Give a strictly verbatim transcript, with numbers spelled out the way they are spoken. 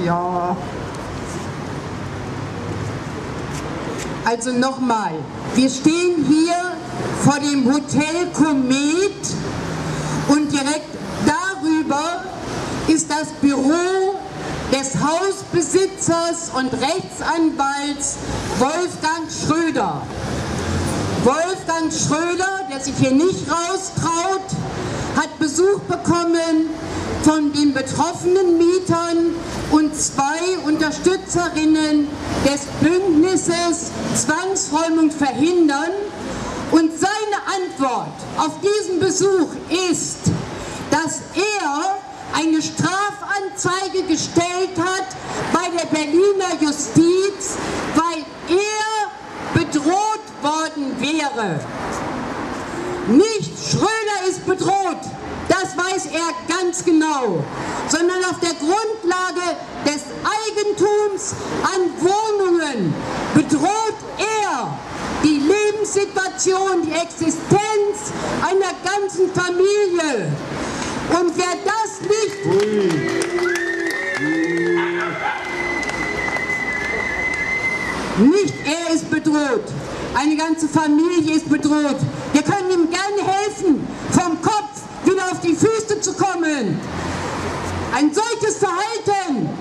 ja. Also nochmal, wir stehen hier vor dem Hotel Komet und direkt darüber ist das Büro des Hausbesitzers und Rechtsanwalts Wolfgang Schröder. Wolfgang Schröder, der sich hier nicht raustraut, hat Besuch bekommen von den betroffenen Mietern und zwei Unterstützerinnen des Bündnisses Zwangsräumung verhindern. Und seine Antwort auf diesen Besuch ist, dass er eine Strafanzeige gestellt hat bei der Berliner Justiz, weil er bedroht worden wäre. Nicht Schröder ist bedroht, das weiß er ganz genau, sondern auf der Grundlage des Eigentums an Wohnungen bedroht er die Lebenssituation, die Existenz einer ganzen Familie. Und wer das nicht... Nicht er ist bedroht, eine ganze Familie ist bedroht. Wir können ihm gerne helfen, vom Kopf wieder auf die Füße zu kommen. Ein solches Verhalten